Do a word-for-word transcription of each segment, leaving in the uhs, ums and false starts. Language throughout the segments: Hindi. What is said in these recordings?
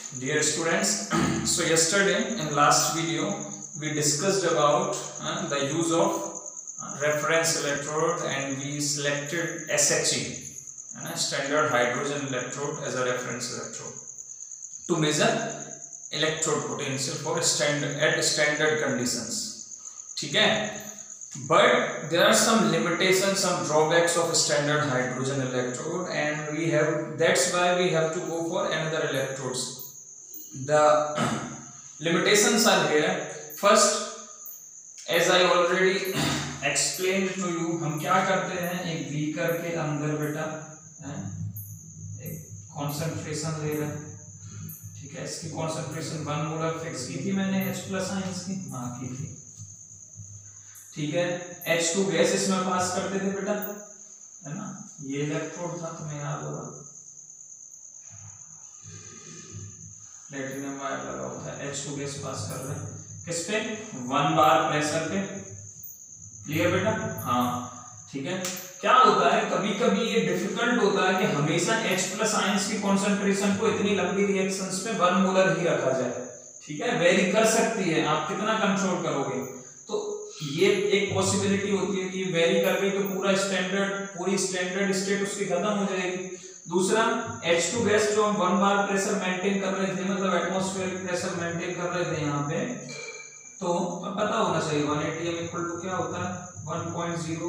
Dear students, so yesterday in last video we discussed about uh, the use of uh, reference electrode, and we selected S H E, uh, standard hydrogen electrode, as a reference electrode to measure electrode potential for standard at standard conditions. ठीक है, but there are some limitations, some drawbacks of standard hydrogen electrode, and we have that's why we have to go for another electrodes. The limitations are here. First, as I already explained to you, हम क्या करते हैं, एक बीकर के अंदर बेटा एक कॉन्सेंट्रेशन ले रहे हैं, ठीक है। इसकी कॉन्सेंट्रेशन वन मोलर फिक्स की थी मैंने H प्लस आयंस की, हाँ की थी, ठीक है। H टू गैस इसमें पास करते थे बेटा, है ना, ये इलेक्ट्रोड था, तुम्हें याद होगा, प्लेटिनम वायर लगा होता है, H टू गैस पास कर रहे हैं किस पे, वन बार प्रेशर पे, क्लियर बेटा, हाँ ठीक है। क्या होता है, कभी कभी ये डिफिकल्ट होता है कि हमेशा H प्लस आयंस की कॉन्सेंट्रेशन को इतनी लंबी रिएक्शंस पे वन मोलर ही रखा जाए, ठीक है, वेरी कर सकती है, आप कितना कंट्रोल करोगे, तो ये एक पॉसिबिलिटी होती है कि वेरी कर गई तो पूरा स्टैंडर्ड पूरी स्टैंडर्ड स्टेट उसकी खत्म हो जाएगी। दूसरा, H टू गैस जो हम वन बार प्रेशर मेंटेन कर रहे थे, मतलब एटमॉस्फेरिक प्रेशर मेंटेन कर रहे थे यहाँ पे, तो पता होना चाहिए one atm equal to क्या होता है, one point zero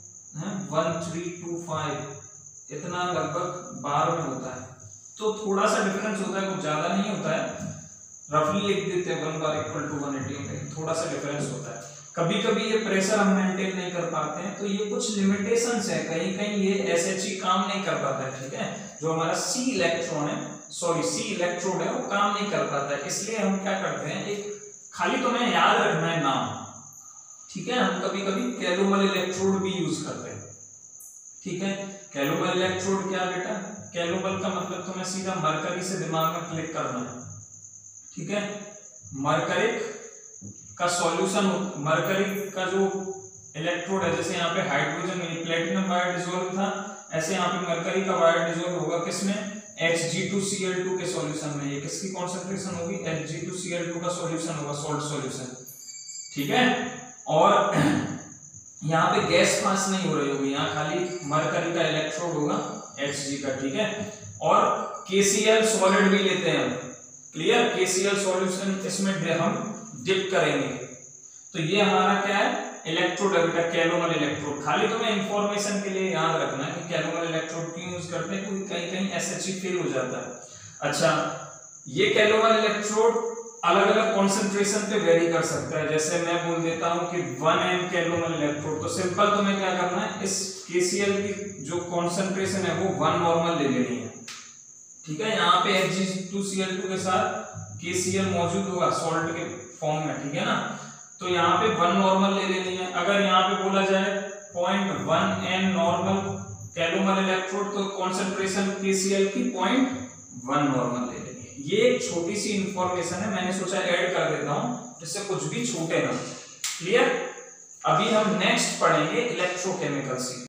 one three two five, इतना लगभग बार में होता है, तो थोड़ा सा डिफरेंस होता है, कुछ ज्यादा नहीं होता है, रफली लिख देते हैं one bar equal to one atm, थोड़ा सा डिफरेंस होता है। कभी कभी ये प्रेशर हम मेंटेन नहीं कर पाते हैं, तो ये कुछ लिमिटेशंस है, कहीं कहीं ये S H E काम नहीं कर पाता है, ठीक है, जो हमारा C इलेक्ट्रॉन है, सॉरी C इलेक्ट्रोड है, वो काम नहीं कर पाता है, इसलिए हम क्या करते हैं, एक खाली तुम्हें याद रखना है नाम, ठीक है, हम कभी कभी कैलोमल इलेक्ट्रोड भी यूज करते हैं, ठीक है। कैलोमल इलेक्ट्रोड क्या बेटा, कैलोमल का मतलब तुम्हें सीधा मरकरी से दिमाग में क्लिक करना है, ठीक है, मरकरिक का सॉल्यूशन, मरकरी का जो इलेक्ट्रोड है, जैसे यहाँ पे हाइड्रोजन में प्लेटिनम वायर डिसॉल्व था, ऐसे यहाँ पे मरकरी का वायर डिसॉल्व होगा किसमें, H G two C L two के सॉल्यूशन में, ये किसकी कॉन्सेंट्रेशन होगी, H G two C L two का सॉल्यूशन होगा, सॉल्ट सॉल्यूशन, ठीक है। और यहाँ पे गैस पास नहीं हो रही होगी, यहाँ खाली मरकरी का इलेक्ट्रोड होगा H G का, ठीक है। और K C l सॉलिड भी लेते हैं हम, clear, K C l solution इसमें हम डिप करेंगे, तो ये हमारा क्या है, इलेक्ट्रोड है बेटा, कैलोमल इलेक्ट्रोड। खाली तुम्हें इंफॉर्मेशन के लिए याद रखना है कि कैलोमल इलेक्ट्रोड क्यों यूज करते हैं, क्योंकि कहीं कहीं S H E फेल हो जाता है। अच्छा, ये कैलोमल इलेक्ट्रोड अलग अलग कॉन्सेंट्रेशन पे वेरी कर सकता है, जैसे मैं बोल देता हूं कि वन एम कैलोमल इलेक्ट्रोड, तो सिंपल तुम्हें क्या करना है, इस K C l की जो कॉन्सेंट्रेशन है वो वन नॉर्मल ले लेनी है, ठीक है। यहाँ पे H G two C L two के साथ K C l मौजूद होगा सॉल्ट के फॉर्म में, ठीक है ना, तो यहाँ पे वन नॉर्मल ले लेनी है। अगर यहाँ पे बोला जाए point one N normal calomel electrode, तो कॉन्सेंट्रेशन K C l की पॉइंट वन नॉर्मल ले लेनी है। ये एक छोटी सी इंफॉर्मेशन है, मैंने सोचा ऐड कर देता हूँ जिससे कुछ भी छूटे ना, क्लियर। अभी हम नेक्स्ट पढ़ेंगे इलेक्ट्रोकेमिकल से।